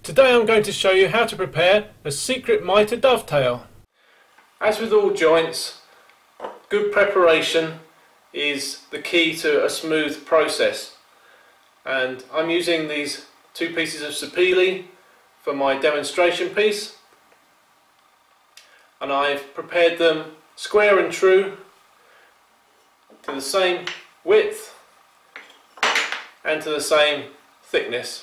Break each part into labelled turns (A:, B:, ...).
A: Today I'm going to show you how to prepare a Secret Mitre Dovetail. As with all joints, good preparation is the key to a smooth process, and I'm using these two pieces of sapele for my demonstration piece, and I've prepared them square and true to the same width and to the same thickness.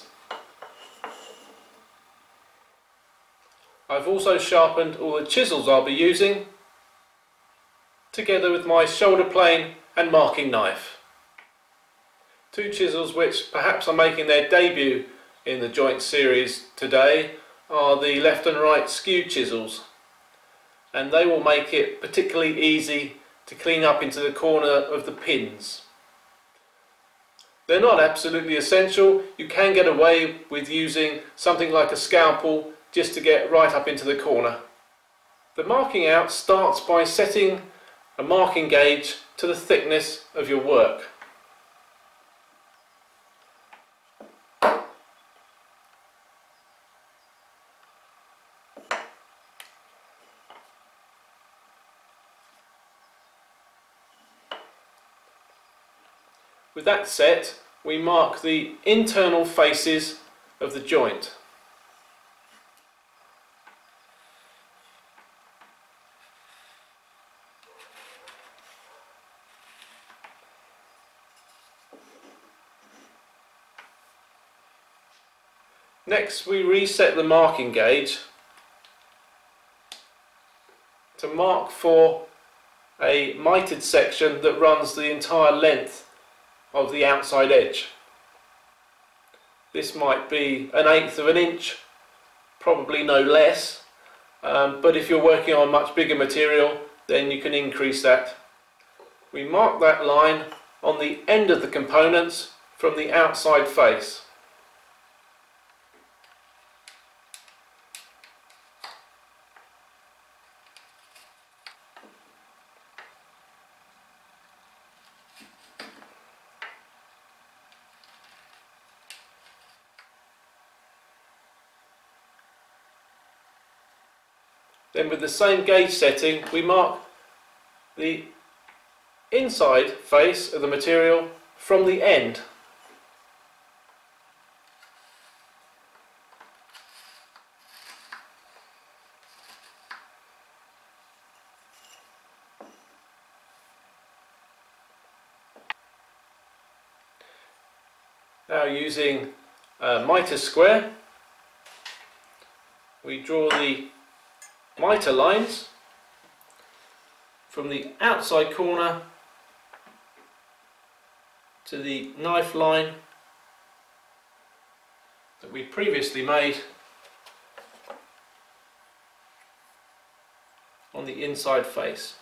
A: I've also sharpened all the chisels I'll be using, together with my shoulder plane and marking knife. Two chisels which perhaps are making their debut in the joint series today are the left and right skew chisels, and they will make it particularly easy to clean up into the corner of the pins. They're not absolutely essential. You can get away with using something like a scalpel just to get right up into the corner. The marking out starts by setting a marking gauge to the thickness of your work. With that set, we mark the internal faces of the joint. Next, we reset the marking gauge to mark for a mitered section that runs the entire length of the outside edge. This might be 1/8 of an inch, probably no less, but if you're working on much bigger material, then you can increase that. We mark that line on the end of the components from the outside face. Then with the same gauge setting, we mark the inside face of the material from the end. Now, using a mitre square, we draw the mitre lines from the outside corner to the knife line that we previously made on the inside face.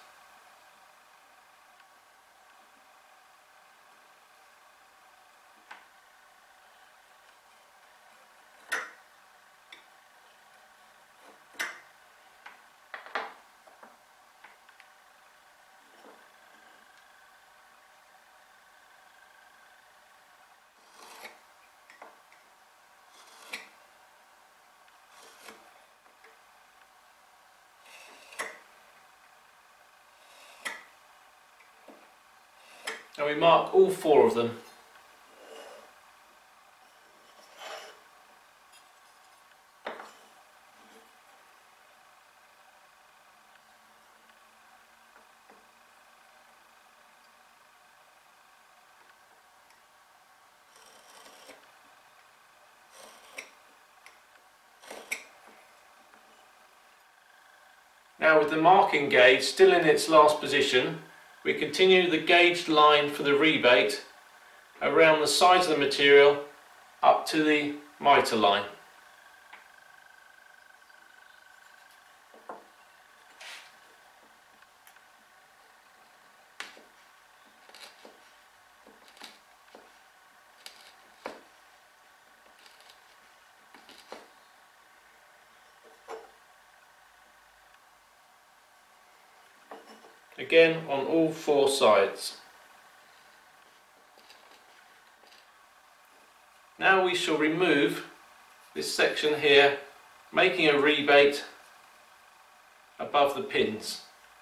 A: And we mark all 4 of them. Now, with the marking gauge still in its last position, we continue the gauged line for the rebate around the sides of the material up to the mitre line. Again on all 4 sides. Now we shall remove this section here, making a rebate above the pins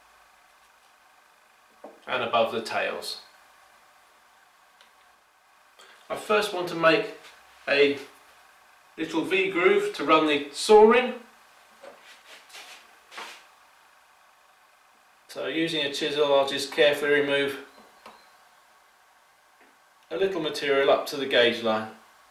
A: and above the tails. I first want to make a little V-groove to run the saw in. So using a chisel, I'll just carefully remove a little material up to the gauge line.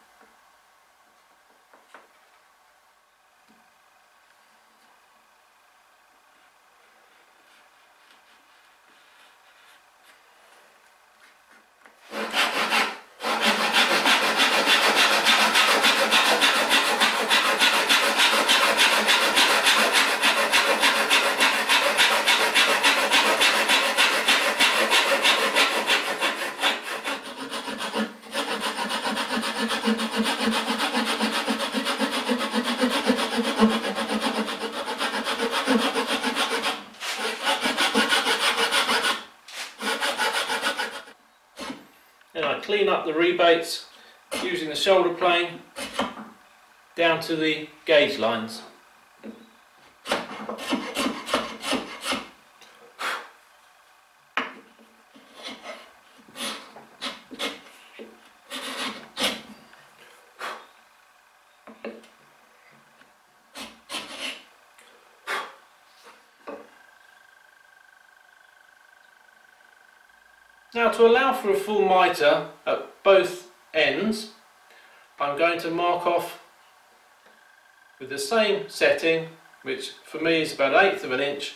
A: Then I clean up the rebates using the shoulder plane down to the gauge lines. Now, to allow for a full mitre at both ends, I'm going to mark off with the same setting, which for me is about 1/8 of an inch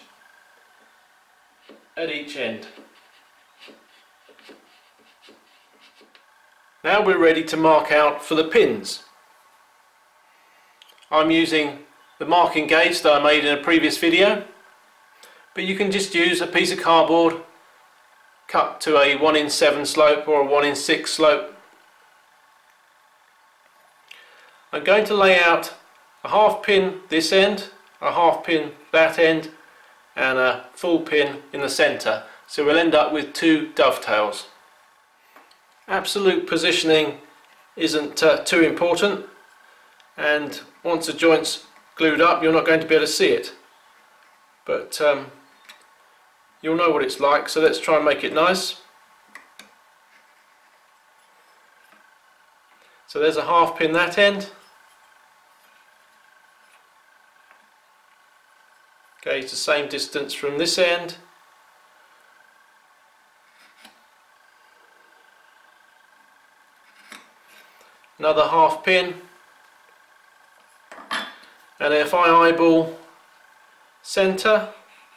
A: at each end. Now we're ready to mark out for the pins. I'm using the marking gauge that I made in a previous video, but you can just use a piece of cardboard cut to a 1:7 slope or a 1:6 slope. I'm going to lay out a half pin this end, a half pin that end, and a full pin in the centre, so we'll end up with 2 dovetails. Absolute positioning isn't too important, and once the joint's glued up you're not going to be able to see it, but you'll know what it's like, so let's try and make it nice. So there's a half pin that end. Okay, it's the same distance from this end. Another half pin. And if I eyeball centre,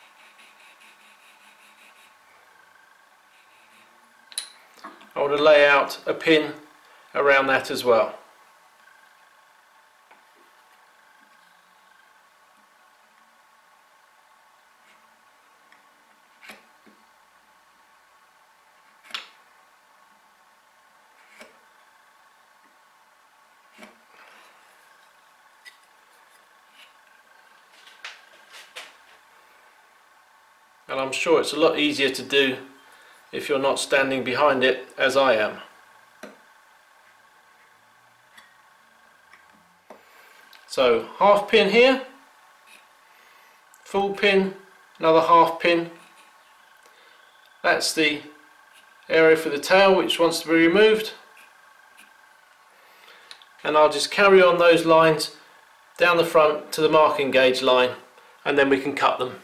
A: I want to lay out a pin around that as well. And I'm sure it's a lot easier to do if you're not standing behind it as I am. So half pin here, full pin, another half pin. That's the area for the tail which wants to be removed. And I'll just carry on those lines down the front to the marking gauge line, and then we can cut them.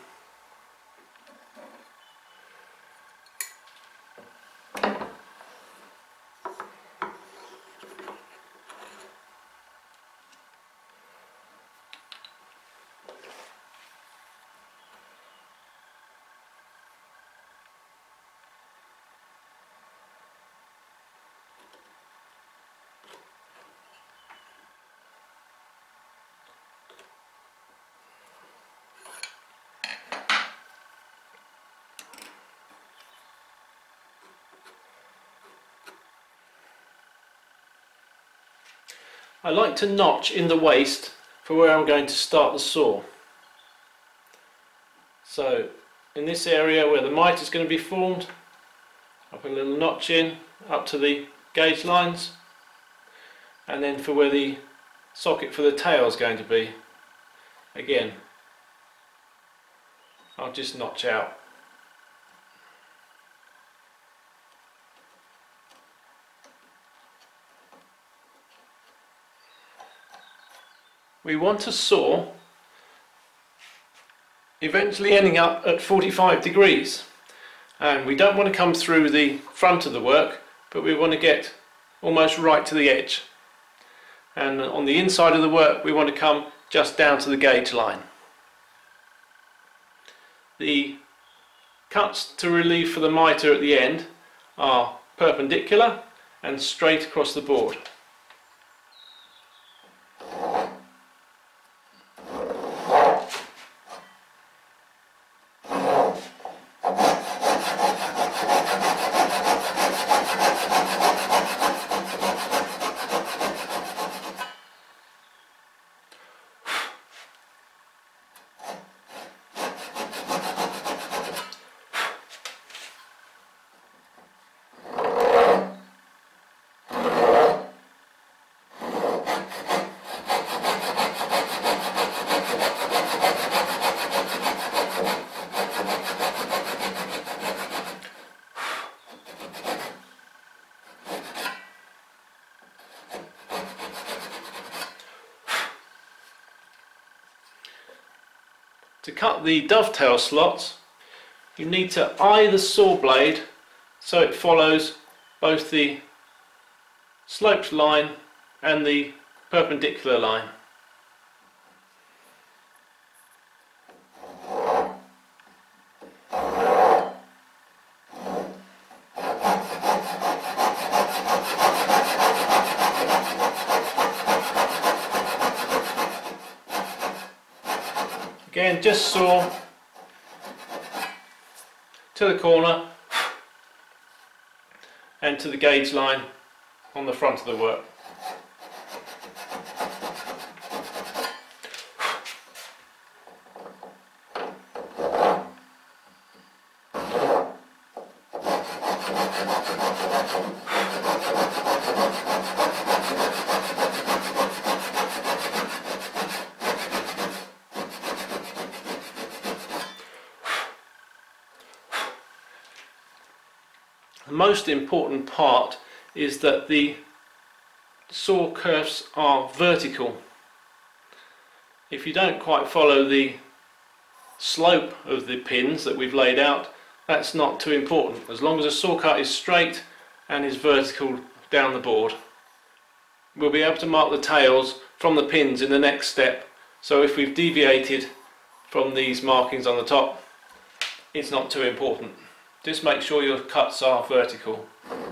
A: I like to notch in the waist for where I'm going to start the saw. So in this area where the mitre is going to be formed, I put a little notch in up to the gauge lines, and then for where the socket for the tail is going to be. Again, I'll just notch out. We want to saw eventually ending up at 45 degrees, and we don't want to come through the front of the work, but we want to get almost right to the edge, and on the inside of the work we want to come just down to the gauge line. The cuts to relieve for the mitre at the end are perpendicular and straight across the board. To cut the dovetail slots, you need to eye the saw blade so it follows both the sloped line and the perpendicular line. Again, just saw to the corner and to the gauge line on the front of the work. The most important part is that the saw kerfs are vertical. If you don't quite follow the slope of the pins that we've laid out, that's not too important, as long as the saw cut is straight and is vertical down the board. We'll be able to mark the tails from the pins in the next step, so if we've deviated from these markings on the top, it's not too important. Just make sure your cuts are vertical.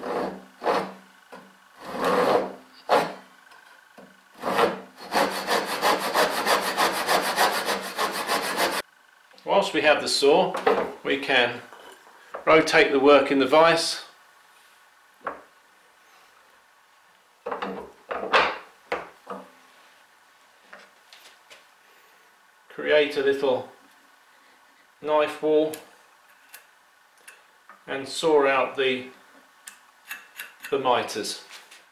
A: Whilst we have the saw, we can rotate the work in the vise . Create a little knife wall and saw out the mitres.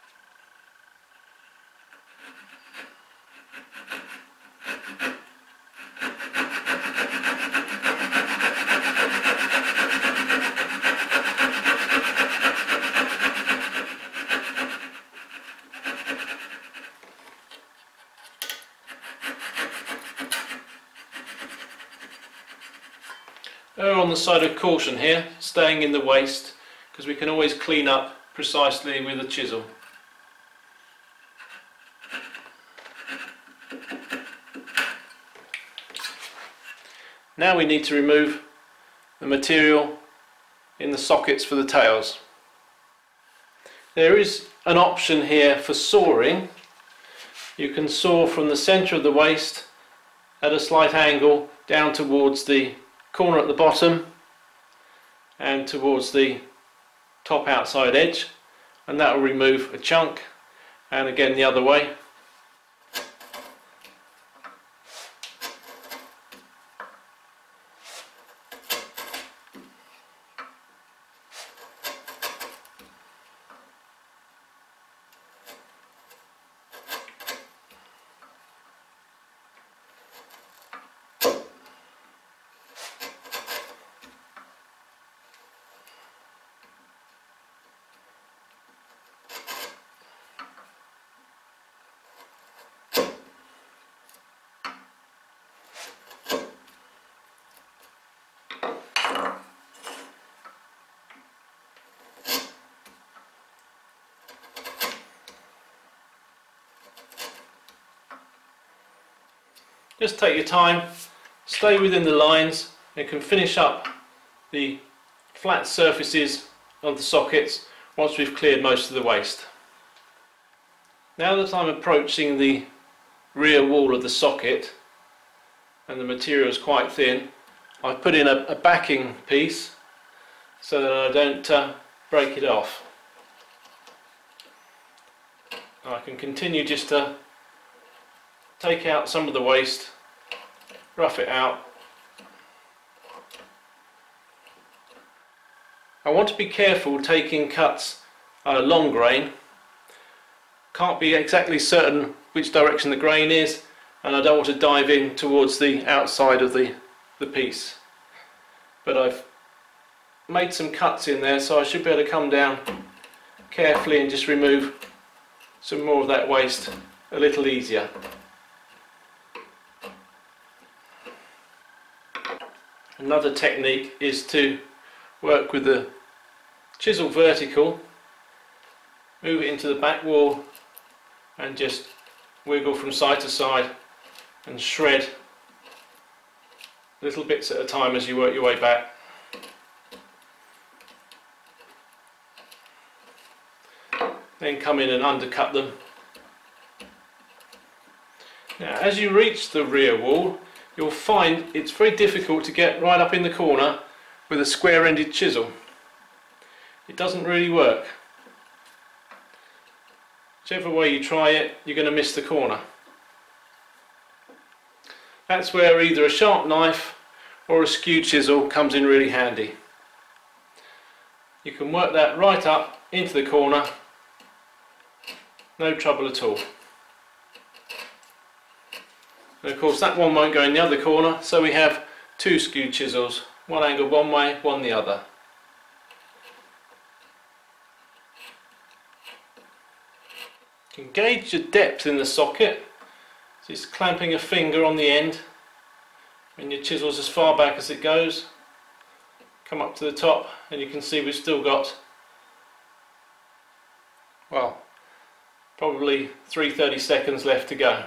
A: Err on the side of caution here, staying in the waste, because we can always clean up precisely with a chisel. Now we need to remove the material in the sockets for the tails. There is an option here for sawing. You can saw from the centre of the waste at a slight angle down towards the corner at the bottom and towards the top outside edge, and that will remove a chunk, and again the other way. Just take your time, stay within the lines, and can finish up the flat surfaces of the sockets once we've cleared most of the waste. Now that I'm approaching the rear wall of the socket and the material is quite thin, I've put in a backing piece so that I don't break it off. I can continue just to take out some of the waste, rough it out. I want to be careful taking cuts long grain. Can't be exactly certain which direction the grain is, and I don't want to dive in towards the outside of the piece. But I've made some cuts in there, so I should be able to come down carefully and just remove some more of that waste a little easier. Another technique is to work with the chisel vertical, move it into the back wall and just wiggle from side to side and shred little bits at a time as you work your way back. Then come in and undercut them. Now as you reach the rear wall, you'll find it's very difficult to get right up in the corner with a square-ended chisel. It doesn't really work. Whichever way you try it, you're going to miss the corner. That's where either a sharp knife or a skew chisel comes in really handy. You can work that right up into the corner, no trouble at all. And of course that one won't go in the other corner, so we have two skew chisels, one angled one way, one the other. You can gauge the depth in the socket, just clamping a finger on the end, and your chisel's as far back as it goes. Come up to the top and you can see we've still got, well, probably 3/30 seconds left to go.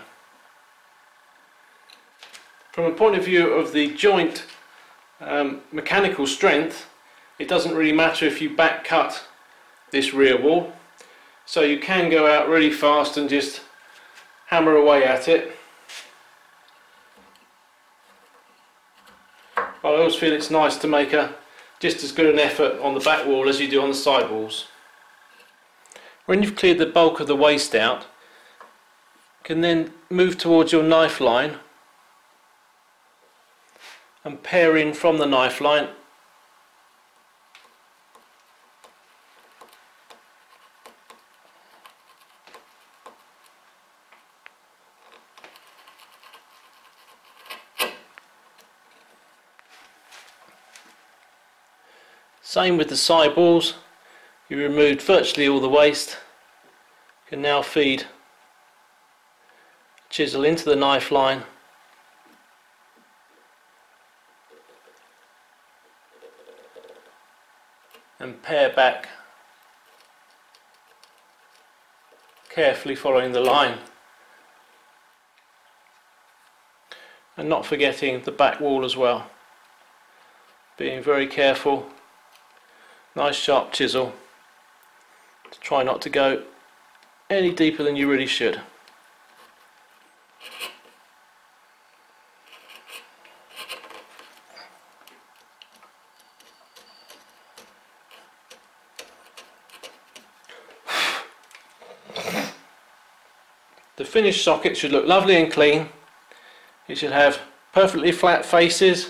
A: From a point of view of the joint mechanical strength, it doesn't really matter if you back cut this rear wall, so you can go out really fast and just hammer away at it. But I always feel it's nice to make just as good an effort on the back wall as you do on the side walls. When you've cleared the bulk of the waste out, you can then move towards your knife line and pare in from the knife line Same with the side walls. You removed virtually all the waste. You can now feed chisel into the knife line and pare back, carefully following the line, and not forgetting the back wall as well. Being very careful. Nice sharp chisel to try not to go any deeper than you really should. The finished socket should look lovely and clean. It should have perfectly flat faces.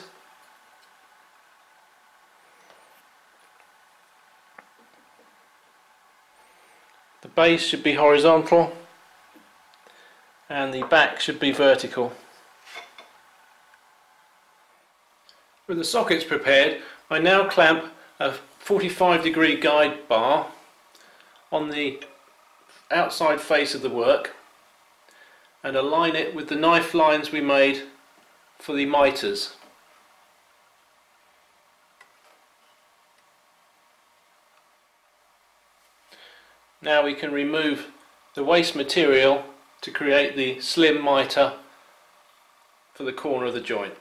A: The base should be horizontal and the back should be vertical. With the sockets prepared, I now clamp a 45-degree guide bar on the outside face of the work and align it with the knife lines we made for the mitres. Now we can remove the waste material to create the slim mitre for the corner of the joint.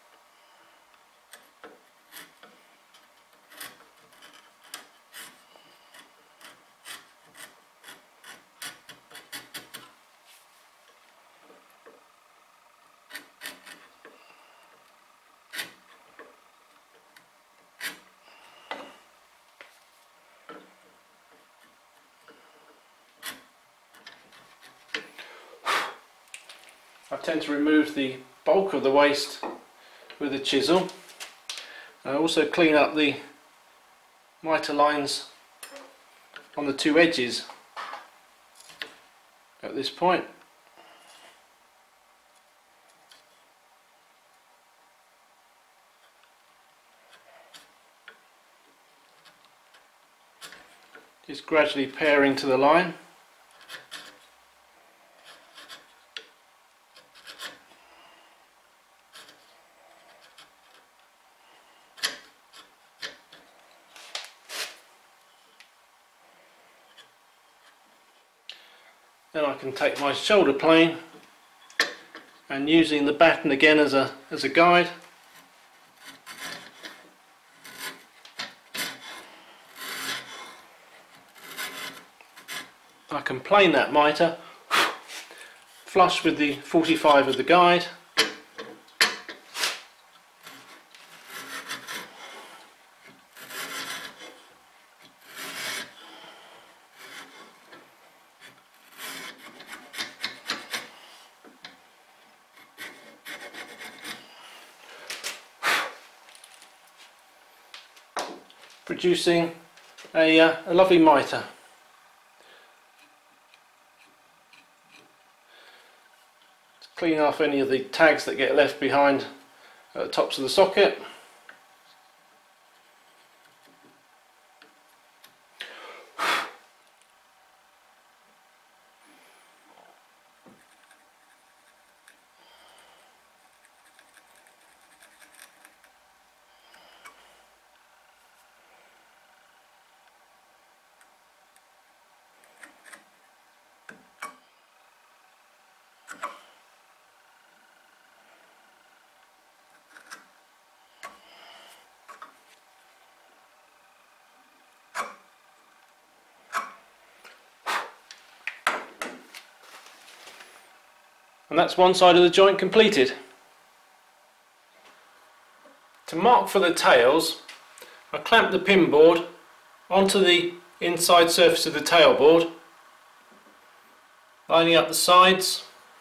A: I tend to remove the bulk of the waste with a chisel. I also clean up the mitre lines on the two edges at this point. Just gradually pairing to the line. Then I can take my shoulder plane and, using the batten again as a guide, I can plane that mitre flush with the 45 of the guide, producing a lovely mitre. Clean off any of the tags that get left behind at the tops of the socket. And that's one side of the joint completed. To mark for the tails, I clamp the pin board onto the inside surface of the tail board, lining up the sides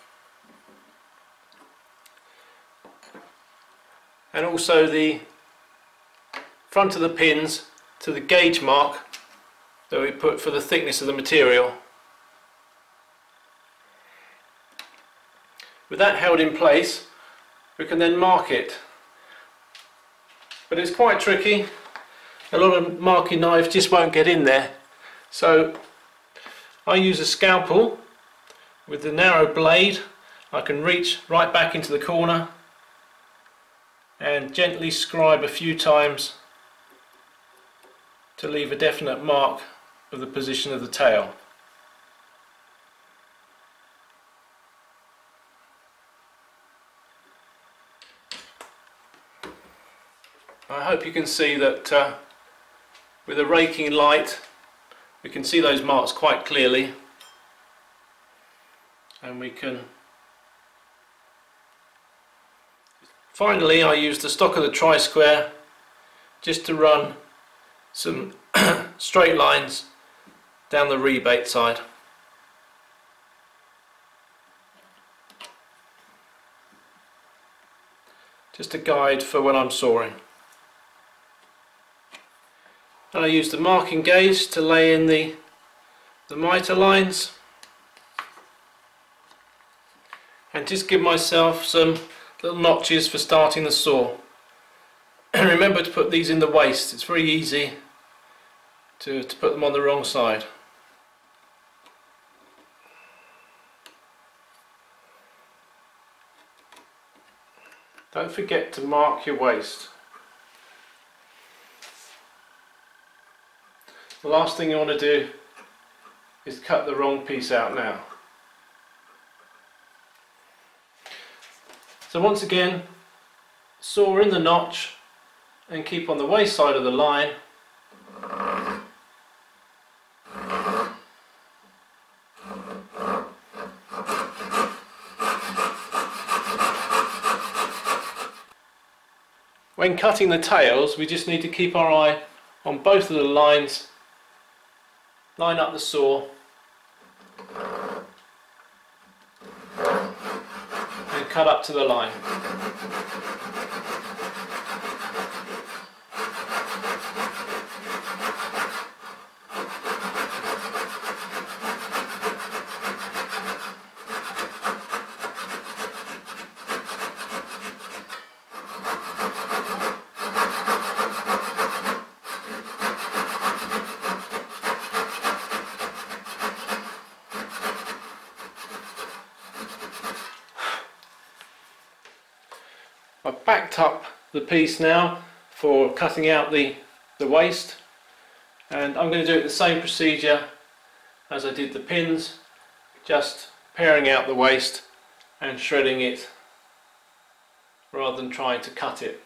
A: and also the front of the pins to the gauge mark that we put for the thickness of the material. With that held in place, we can then mark it. But it's quite tricky. A lot of marking knives just won't get in there. So I use a scalpel with the narrow blade. I can reach right back into the corner and gently scribe a few times to leave a definite mark of the position of the tail. I hope you can see that with a raking light we can see those marks quite clearly, and we can finally, I use the stock of the tri-square just to run some straight lines down the rebate side. Just a guide for when I'm sawing. And I use the marking gauge to lay in the mitre lines and just give myself some little notches for starting the saw. And remember to put these in the waste. It's very easy to put them on the wrong side. Don't forget to mark your waste. The last thing you want to do is cut the wrong piece out now. So once again, saw in the notch and keep on the waste side of the line. When cutting the tails, we just need to keep our eye on both of the lines, line up the saw and cut up to the line. I've backed up the piece now for cutting out the waste, and I'm going to do it the same procedure as I did the pins, just paring out the waste and shredding it rather than trying to cut it.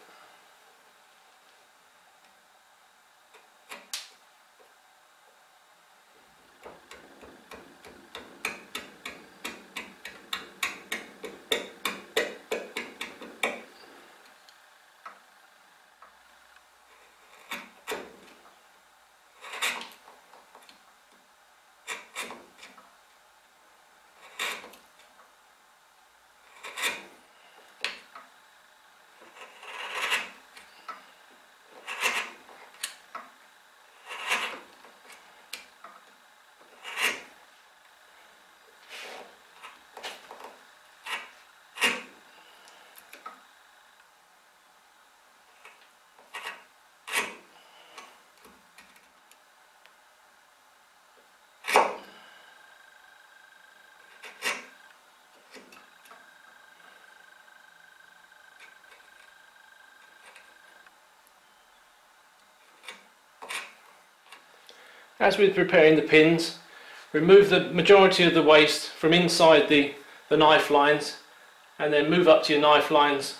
A: As with preparing the pins, remove the majority of the waste from inside the knife lines and then move up to your knife lines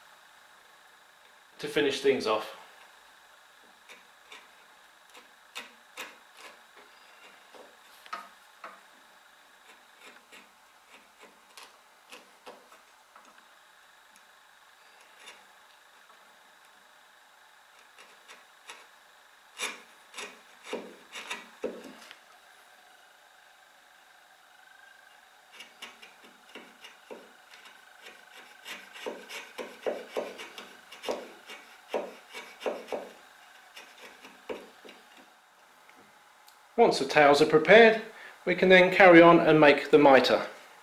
A: to finish things off. Once the tails are prepared, we can then carry on and make the mitre.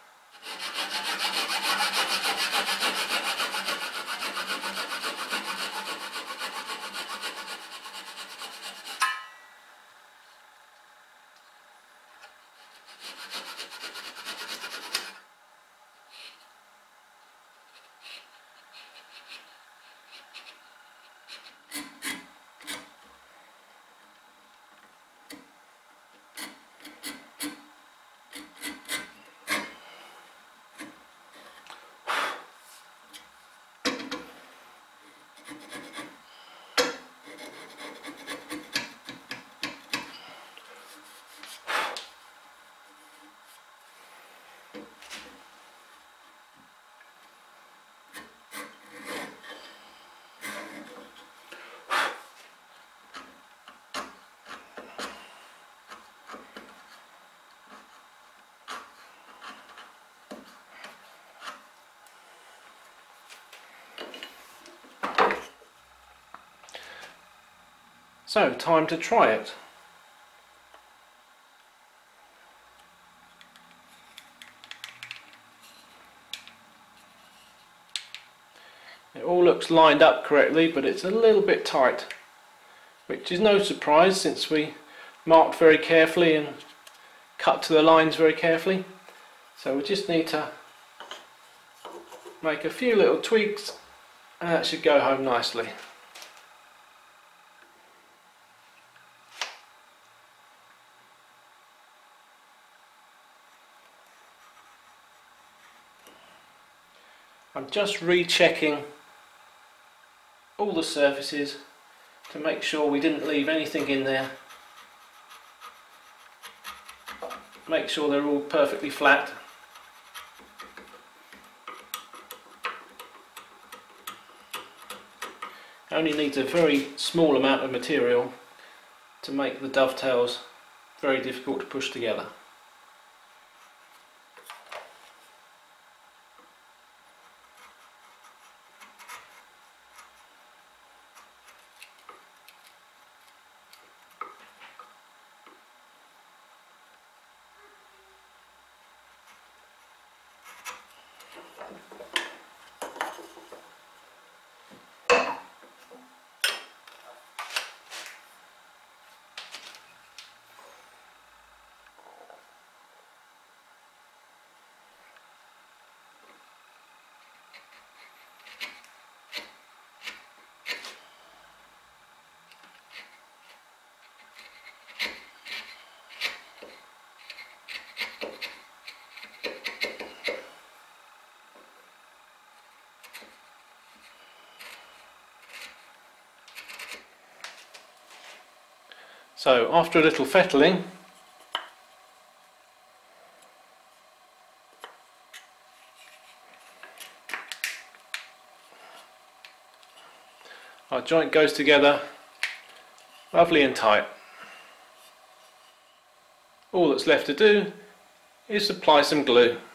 A: So, time to try it. It all looks lined up correctly, but it's a little bit tight, which is no surprise since we marked very carefully and cut to the lines very carefully. So we just need to make a few little tweaks and that should go home nicely. I'm just rechecking all the surfaces to make sure we didn't leave anything in there. Make sure they're all perfectly flat. Only needs a very small amount of material to make the dovetails very difficult to push together. So after a little fettling, our joint goes together lovely and tight. All that's left to do is apply some glue.